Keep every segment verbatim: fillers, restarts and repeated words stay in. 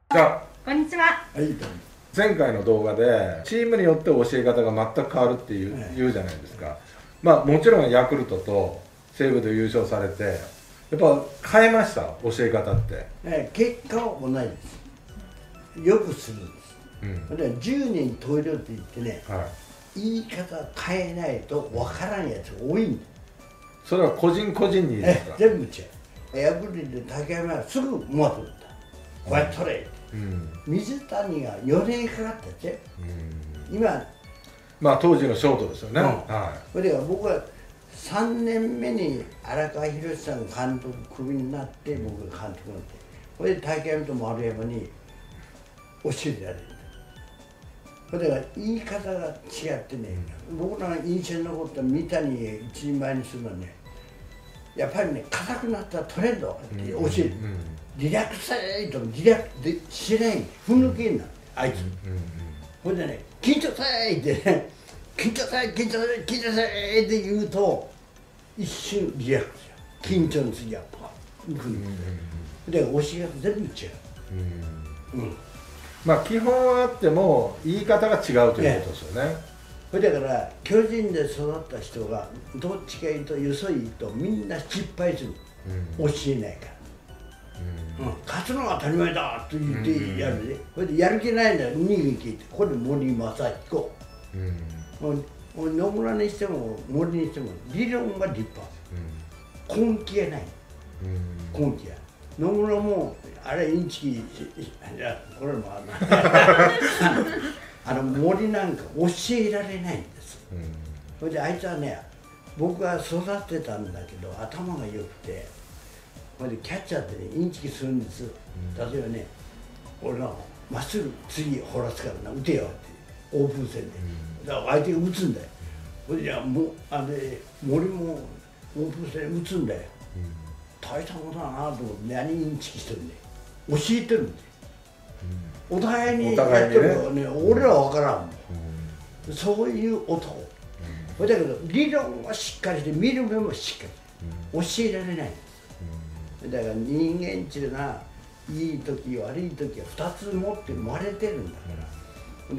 じゃあこんにちは。 はい、どうも。 前回の動画でチームによって教え方が全く変わるっていう、 はい言うじゃないですか。まあもちろんヤクルトと西武で優勝されてやっぱ変えました教え方って。 えー結果は同じです。よくするんです。 うん、 だからじゅうにん投了って言ってね、 はい、 言い方変えないとわからんやつが多いんだよ。 それは個人個人にですか。 え全部違う。ヤクルトで竹山はすぐうまく打った。こうやって取れって。 うん、 水谷がよねんかかったって。 うん、 今、 まあ当時のショートですよね。 うんはそれが僕はさんねんめに荒川博さんが監督クビになって僕が監督になって、それで竹山と丸山に教えてやれる。それが言い方が違ってね、僕らが印象に残った三谷一人前にするのはね、やっぱりね、硬くなったらトレンドって教える。 うんうんリラックスとリラックスでしないんふん抜けんなあいつ。ほんでね、緊張せーってね、緊張せー、緊張せー、緊張せーって言うと、一瞬リラックスよ。緊張の次はパッ、ふん。で、教え方全部違う。 うん、 うん。 まあ基本はあっても言い方が違うということですよね。 それだから、巨人で育った人が、どっちか言うと、よそいとみんな失敗する。 うん、 教えないから。うん、勝つのが当たり前だと言ってやるね、これでやる気ないんだよ、逃げ切って、これで森正彦、うん、もう野村にしても森にしても、理論が立派、うん、根気がない、うん、根気が。野村も、あれ、インチキ、いや、これもあのあの森なんか教えられないんです、うん、それであいつはね、僕が育てたんだけど、頭が良くて。これでキャッチャーってね、インチキするんです。例えばね、俺がまっすぐ次掘らすからな、打てよって、オープン戦で。だから相手が打つんだよ。それじゃあ、もう、あれ、森もオープン戦で打つんだよ。大したことだなと思って、何インチキしてるんだよ。教えてるんだよ。お互いにやってるからね、俺らは分からんもん。そういう男。だけど、理論はしっかりして、見る目もしっかり。教えられない。だから人間っていうのはいい時悪い時はふたつ持って生まれてるんだから、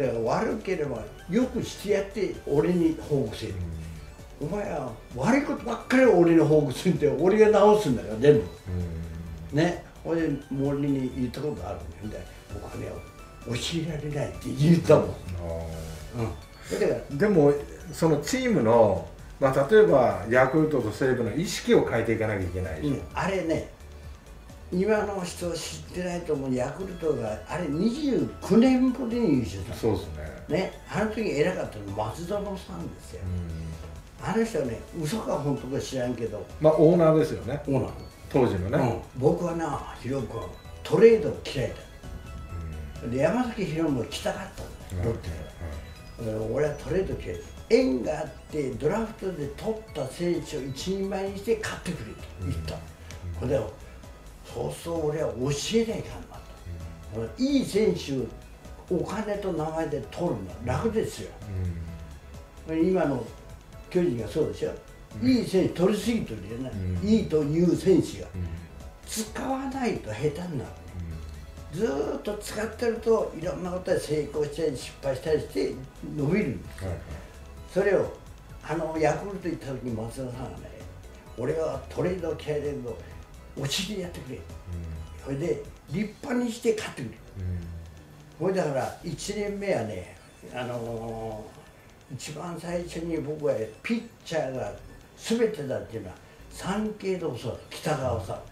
だから悪ければよくしてやって俺に報告せる、うん、お前は悪いことばっかり俺に報告するんで俺が直すんだから全部、うん、ね、俺で森に言ったことあるんだよ。僕はね教えられないって言ったもん、うん、だからでもそのチームのまあ、例えばヤクルトと西武の意識を変えていかなきゃいけないでしょ、うん、 あれね、今の人知ってないと思う。ヤクルトがあれにじゅうきゅうねんぶりに優勝した。 そうですね。 ね、あの時偉かったの松園さんですよ、うん、あの人はね、嘘か本当か知らんけど、 まあオーナーですよね、 オーナー当時のね、 うん、僕はな、ヒロ君トレード嫌いだ、うん、で山崎ヒロも来たかったんだよ、ロッテで、うん、俺はトレード嫌い。縁があってドラフトで取った選手を一人前にして買ってくれと言った、うん、これをそうそう俺は教えないかんなと、うん、いい選手お金と名前で取るのは楽ですよ、うん、今の巨人がそうでしょ、うん、いい選手取りすぎてるよね、うん、いいという選手が、うん、使わないと下手になる、うん、ずーっと使ってるといろんなことで成功したり失敗したりして伸びるんです、はいはい。それをあのヤクルト行った時に松田さんがね、俺はトレード嫌いだけどお尻でやってくれ、うん、それで立派にして勝ってくれ、うん、それだからいちねんめはね、あのー、一番最初に僕はピッチャーが全てだっていうのは産経で教わった。北川さん、うん、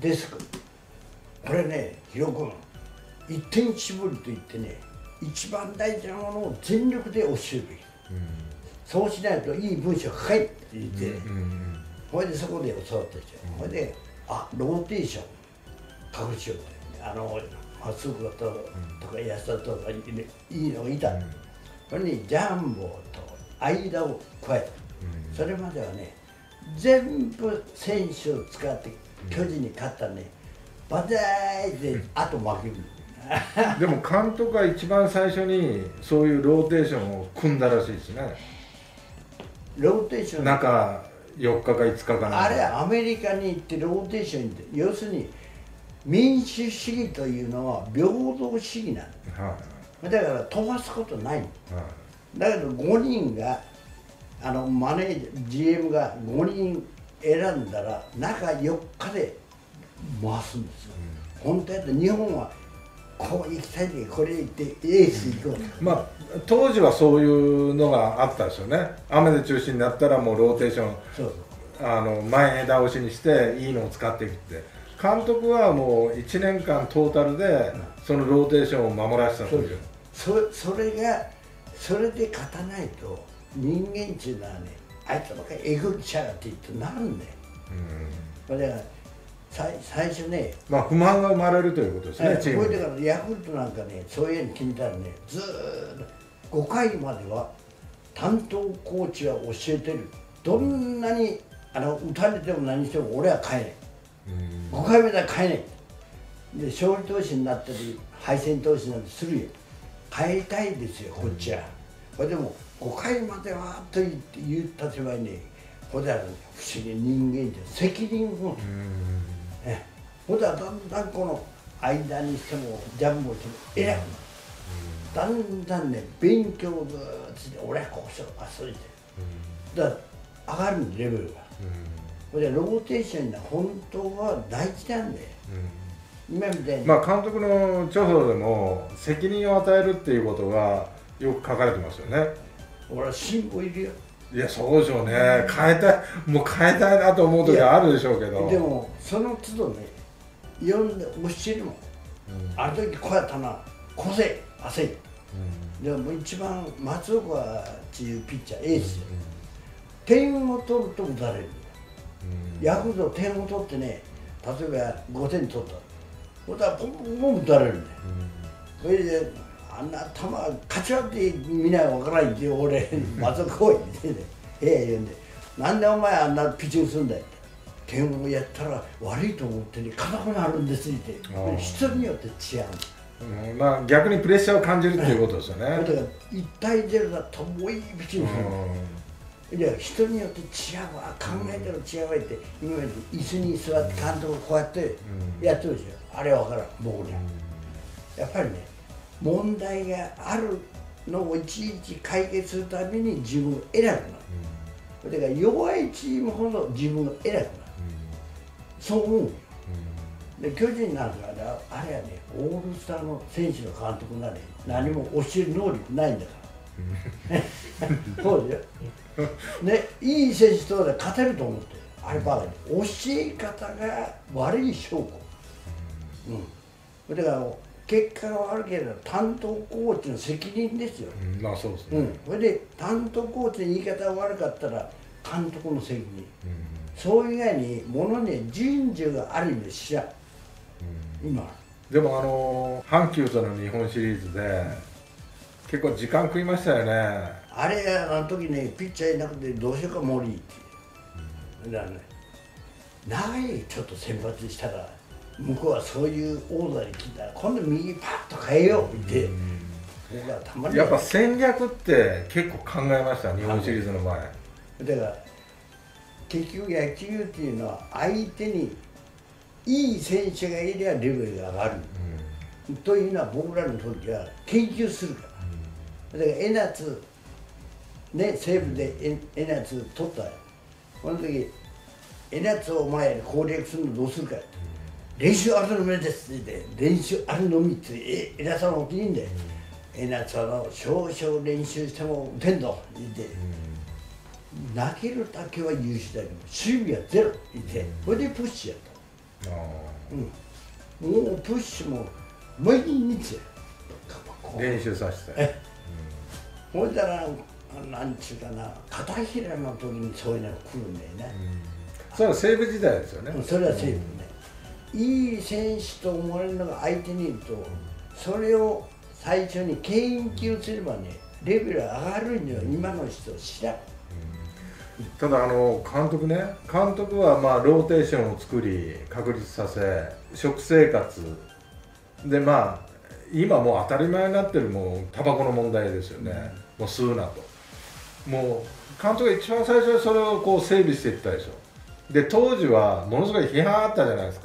デスク、これね、ヒロ君一点絞りといってね、一番大事なものを全力で教えるべき、うん、そうしないといい文章書かいって言って、ね、それでそこで教わったでしょ、それで、あ、ローテーション隠しようって、あの松岡とか安田とかいいのがいた、うん、それにジャンボと間を加えた、うん、それまではね、全部選手を使って巨人に勝ったらね、バザーイであと負ける。 でも監督が一番最初にそういうローテーションを組んだらしいですね。 ローテーション中よっかかいつかかな。 あれアメリカに行ってローテーションって、要するに民主主義というのは平等主義なの、 はだから飛ばすことないの。 いはだけどごにんがあのマネージャー ジーエム がごにん選んだら中よっかで回すんですよ、うん、本当やって日本はこう行きたいでこれ行ってエース行こうと、 うん、まあ当時はそういうのがあったですよね。雨で中止になったらもうローテーションそうそうあの前倒しにしていいのを使っていくって、監督はもういちねんかんトータルでそのローテーションを守らせたという、 そそれがそれで勝たないと人間っていうのはね、あいつばっかりえぐきちゃうって言ってなるんだよ、うん、だから最最初ね、 まあ不満が生まれるということですね、チームこれだからヤクルトなんかね、そういうの聞いたらね、ずーっとごかいまでは担当コーチが教えてる、どんなにあの打たれても何しても俺は変えない、うん、ごかいめでは変えないで、勝利投手になったり敗戦投手になったりするよ、変えたいですよこっちは、これでもごかいまではと言って言った立場にね、これだから不思議人間って責任を持って、ね、ほんではだんだんこの間にしてもジャンボしても偉くなる、だんだんね勉強をずっとして俺はこうしようあそうしてだから上がるレベルが、ほんでローテーションが本当は大事なんだよ、今みたいにまあ監督の著書でも責任を与えるっていうことがよく書かれてますよね。 俺は辛抱いるよ。 いやそうでしょうね、変えたいもう変えたいなと思う時はあるでしょうけど、 でもその都度ね読んで教えるもん、うん、あの時こうやったなこせ焦る、うん、でも一番松岡っていうピッチャーエース、うん、点を取ると打たれる、うん、ヤクルト点を取ってね、例えばごてん取ったほんとはポンポンポン打たれるんだよ、うん、それであんな球勝ち割ってみないわからないって俺松岡来いって言って部屋言うんで、なんでお前あんなピッチングするんだよって、点をやったら悪いと思ってね硬くなるんですって人によって違う、 うん、まあ逆にプレッシャーを感じるっていうことですよね。だからいちたいゼロだともういいピッチングする、うん、いや人によって違うわ、考えてる違うわって今まで椅子に座って監督がこうやってやってるでしょ、あれは分からん僕には、やっぱりね問題があるのをいちいち解決するために自分が偉くなる、うん、だから弱いチームほど自分が偉くなる、うん、そう思う、うん、で巨人なんかあれはねオールスターの選手の監督なら何も教える能力ないんだから、うん、そうですよ、ね、いい選手とで勝てると思ってあればかり教え方が悪い証拠、うん、だから結果が悪ければ担当コーチの責任ですよ、 うん、まあそうですね、 うん、それで担当コーチの言い方が悪かったら監督の責任、うん、そう以外にものに順序がある意味知らん、うん、今でもあの阪急との日本シリーズで結構時間食いましたよね。 あれあの時ねピッチャーいなくてどうしようか森って、うん、だからね長いちょっと先発したら向こうはそういうオーダーに聞いたら今度右パッと変えようって、うん、たまにやっぱ戦略って結構考えました、日本シリーズの前。 だから結局野球っていうのは相手にいい選手がいればレベルが上がる、うん、というのは僕らの時は研究するから、うん、だから江夏ね西武で江夏取ったよ、この時江夏をお前に攻略するのどうするかって、練習あるのみですって言って練習あるのみってえ江夏さんのお気に入りで、江夏はの少々練習しても打てんぞって言って、うん、投げるだけは優秀だけど守備はゼロって言って、これでプッシュやった。うん、もうプッシュも毎日練習させて、 うん、ほいだらなんちゅうかな片平の時にそういうのが来るんだよね、 うん、それは西武時代ですよね。 それは西武ね、うん、いい選手と思われるのが相手にいると、それを最初に研究すればねレベル上がるには今の人を知らん。 ただあの監督ね、監督はまあローテーションを作り確立させ、食生活でまあ今もう当たり前になってるもうタバコの問題ですよね、もう吸うなと、もう監督が一番最初にそれをこう整備していったでしょ。で当時はものすごい批判あったじゃないですか、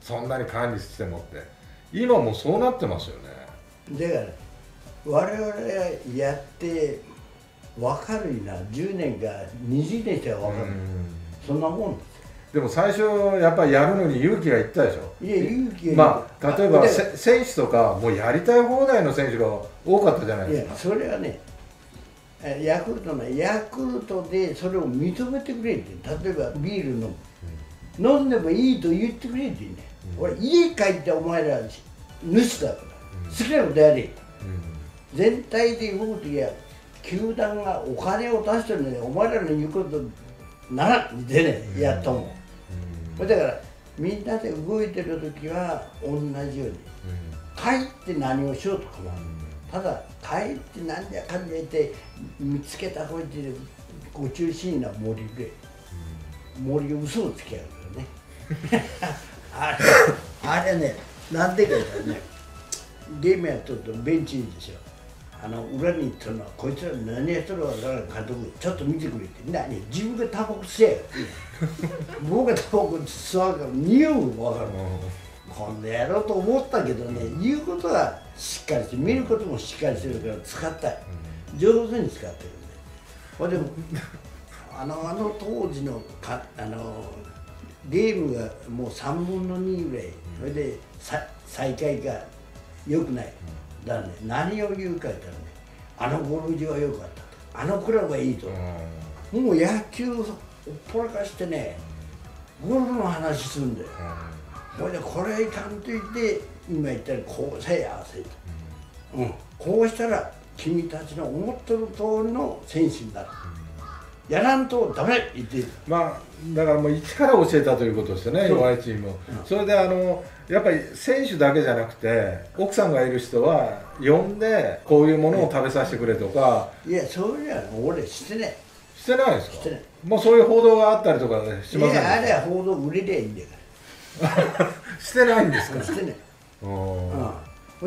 そんなに管理してもって。今もうそうなってますよね。 だから我々がやって分かるな、じゅうねんかにじゅうねんしては分かる、そんなもんです。 でも最初やっぱりやるのに勇気がいったでしょ。 いや、勇気がまあ例えば選手とかもうやりたい放題の選手が多かったじゃないですか。 いや、それはね、ヤクルトのヤクルトでそれを認めてくれって、例えばビール飲む、うん、飲んでもいいと言ってくれってね、うん、俺家帰ってお前ら主だから、うん、好きなことやれ、うん、全体で動くときは球団がお金を出してるのにお前らの言うことならんでね、うん、やっとも、うん、だからみんなで動いてるときは同じように、うん、帰って何をしようとかも、ただ帰ってなんじゃかんじゃ言って見つけたこいつでご中心な森で、うん、森を嘘をつき合うからねあれあれね、なんでか言ったらね、ゲームやっとるとベンチにでしょ、あの裏に行ったのはこいつら何やっとるか分からん監督ちょっと見てくれって、何自分がタバコ吸えよ僕がタバコ吸うから匂う分かるこんなやろうと思ったけどね、言うことはしっかりして、見ることもしっかりしてるから使ったい、上手に使ってるね。ほんであのあの当時のかあのゲームがもうさんぶんのにぐらい、それでさ最下位が良くない、だからね、何を言うか言ったらね、あのゴルフ場は良かったと、あのクラブはいいと、もう野球をほらかしてね、ゴルフの話するんだよ。ほいでこれいかんと言って今言ったようにこうせえああせえと、うん、こうしたら君たちの思ってる通りの選手になる、うん、やらんとダメ言ってまあだからもう一から教えたということですよね、弱いチームを、うん、それであのやっぱり選手だけじゃなくて奥さんがいる人は呼んでこういうものを食べさせてくれとか、 いやそういうのは俺してないしてないですか。 してない、 もうそういう報道があったりとかしませんか。いやあれは報道売れりゃいいんだからしてないんですか。 してない。うん。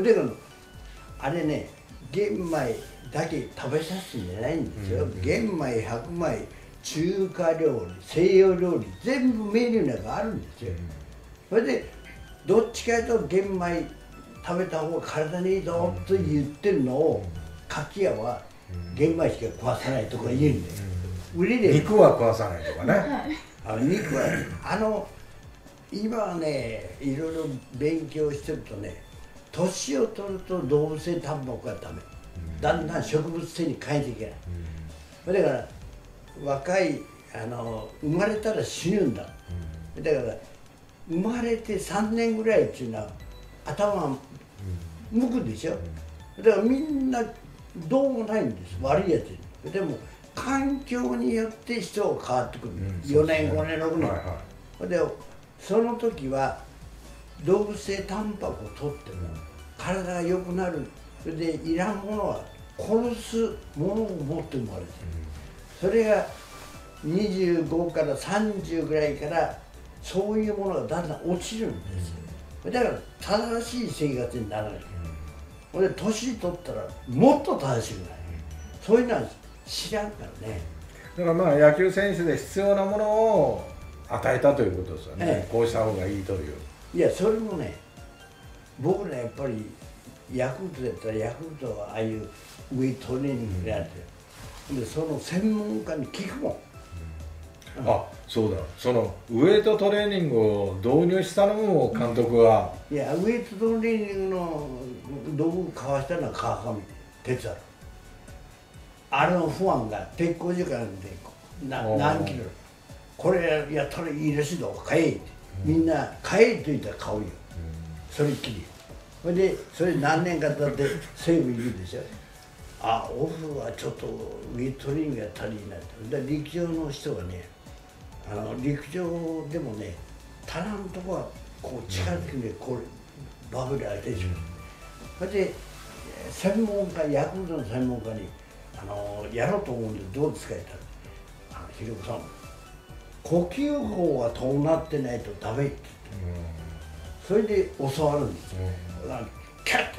であれね、玄米だけ食べさせるんじゃないんですよ。うんうん、玄米、白米、中華料理、西洋料理、全部メニューなんかあるんですよ。それでどっちかというと玄米食べた方が体にいいぞと言ってるのを、かき屋は玄米しか食わさないとか言うんだよ。売れで肉は食わさないとかね。 あの肉はあの今はね、いろいろ勉強してるとね、年を取ると動物性タンパクがダメ、うん、だんだん植物性に変えていけない、うん、だから若いあの生まれたら死ぬんだ、うん、だから生まれてさんねんぐらいっていうのは頭向くでしょ、うん、だからみんなどうもないんです、悪いやつでも環境によって人が変わってくる、うん、よねんごねんろくねん、はいはい、でその時は動物性タンパクを取っても体が良くなる、それでいらんものは殺すものを持って生まれてる、それがにじゅうごからさんじゅうぐらいからそういうものがだんだん落ちるんですよ。だから正しい生活にならない、うん、で年取ったらもっと正しくなる、そういうのは知らんからね。 だからまあ野球選手で必要なものを与えたということですよね、ええ、こうした方がいいという。 いや、それもね、僕ね、やっぱりヤクルトだったらヤクルトはああいうウェイトトレーニングであって、うん、でその専門家に聞くもん、 うん、あ、そうだ、そのウェイトトレーニングを導入したのも監督は、 うん、いや、ウェイトトレーニングの道具買わしたのは川上哲也、あれの不安が鉄工所からでな何キロ、これやったらいいらしいぞ、買えって、みんな買えと言ったら買うよ、うん、それっきり。それでそれ何年か経って西武いるでしょ、あ、オフはちょっとウェイトトレーニングが足りないと。で陸上の人がね、あの陸上でもね、足らんとこはこう力的にこうバブル当ててしまう、それで専門家、ヤクルトの専門家にあのやろうと思うんでどうですかって言ったら、あのひろこさん、呼吸法は伴ってないとダメって言って、それで教わるんですよ、うん、キャッて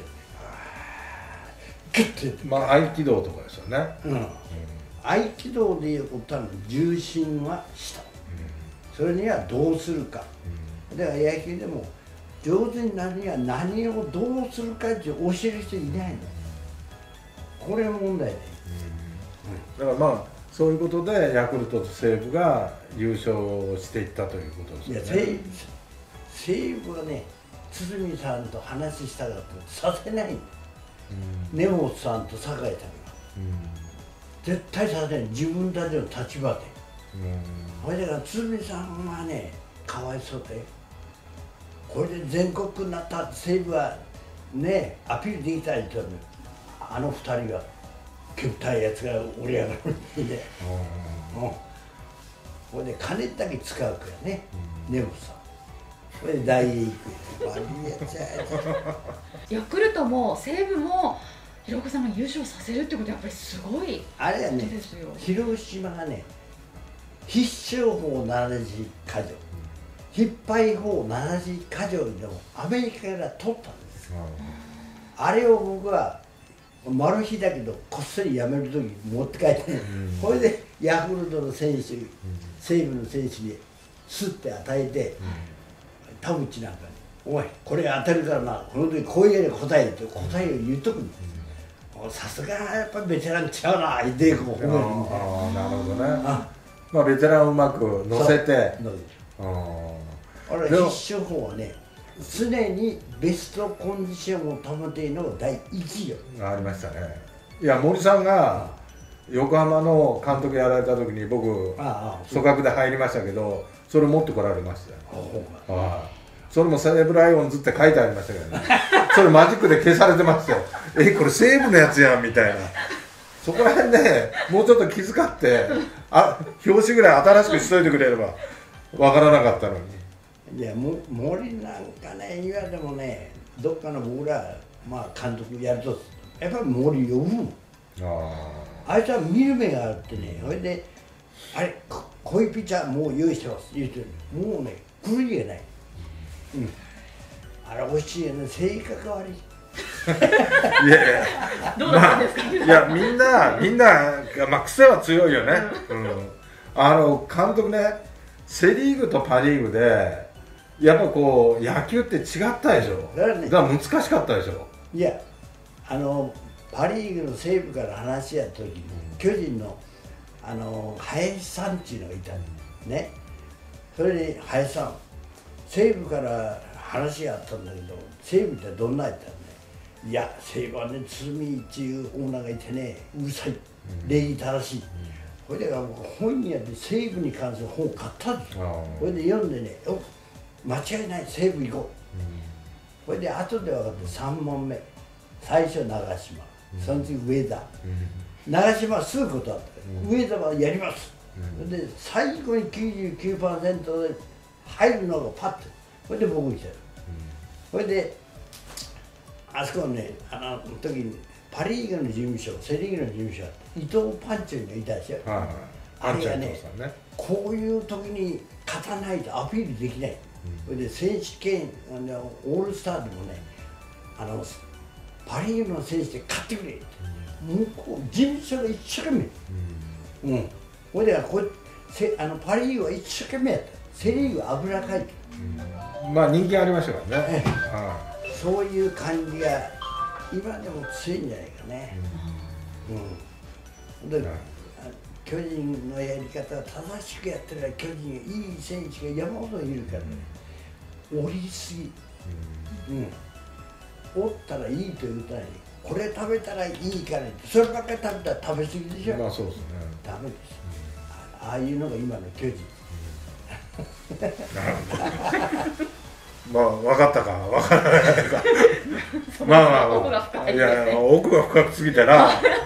キュッて、 まあ合気道とかですよね、うんうん、 合気道でいうことは重心は下、うん、それにはどうするか、うん、だから野球でも上手になるには何をどうするかって教える人いないの。これ問題で、 だからまあそういうことでヤクルトと西武が優勝していったということですよね。 いや西西武はね、堤さんと話したかったさせないんだ、うん、根本さんと酒井さんが、うん、絶対させない、自分たちの立場で、それ、うん、だから堤さんはねかわいそうで、これで全国区になった西武はねアピールできたりとね、あのふたりは極端いやつが盛り上がるんで、うん、これで金だけ使うからね、うん、根本さん、これで大栄行くよ、悪いやつやヤクルトも西武も広岡さんが優勝させるってことはやっぱりすごいあれはね、広島がね必勝法ななじか条、引っ張り法ななじか条のアメリカから取ったんです、うん、あれを僕はマル秘だけどこっそり辞めるとき持って帰ってね、うん、これでヤクルトの選手、うん、西武の選手にスッて与えて、うん、田淵なんかに「おいこれ当たるからな、この時こういうように答え」って答えを言っとくんです。さすがやっぱベテランちゃうな言ってこう褒めるんで、 ああなるほどね。あまあベテランをうまく乗せて、 ああれ必勝法はね常にベストコンディションを保てるのが第一よ。 ありましたね。いや森さんが横浜の監督やられた時に僕組閣で入りましたけど、それ持ってこられましたよ。ああそれも西武ライオンズって書いてありましたけどねそれマジックで消されてましたよ。えこれ西武のやつやんみたいな。そこら辺ねもうちょっと気遣ってあ表紙ぐらい新しくしといてくれればわからなかったのに。 いやも森なんかね言われてもね、どっかの僕ら、まあ、監督やるとやっぱり森呼ぶもん。あいつは見る目があるってね、それであれここういうピッチャーもう用意してます言うてる、もうね来るじゃない、うん、あれ惜しいよね、性格悪いいやいやどうなんですか、まあ、いやみんなみんな、まあ、癖は強いよね、うん、あの監督ねセ・リーグとパ・リーグでやっぱこう野球って違ったでしょ。だからね、だから難しかったでしょ。 いやあのパ・リーグの西武から話し合った時に、うん、巨人のあの林さんっていうのがいたんね。それで林さん西武から話があったんだけど、西武ってどんなやったんね。いや西武はね堤っていうオーナーがいてね、うるさい、礼儀正しい、それで僕本屋で西武に関する本を買ったんですよ。それで読んでね、お間違いない西武行こう、それで後で分かってさん問目、最初長嶋、その次上田、長嶋はすぐ断った、上田はやります、それで最後に きゅうじゅうきゅうパーセント で入るのがパッと、それで僕に来た、それであそこね、あの時にパ・リーグの事務所、セ・リーグの事務所、伊藤パンチョンがいたでしょ。あれがね、こういう時に勝たないとアピールできない。それで選手権、あのオールスターでもね、あのパ・リーグの選手で勝ってくれって、向こう事務所が一生懸命、うん、それでこせあのパ・リーグは一生懸命やった、セ・リーグはあぐらかいて、 うん、まあ人気ありましたからね、 そういう感じが今でも強いんじゃないかね。うん、うん、で巨人のやり方は正しくやってるから巨人いい選手が山ほどいるからね、折りすぎ、うん、折ったらいいということはね、これ食べたらいいからって、そればっかり食べたら食べ過ぎでしょ。 まあそうですね。 ダメです、うん、ああいうのが今の巨人。 なるほど。まあ分かったか分からないか。まあまあ、いや奥が深くすぎてな。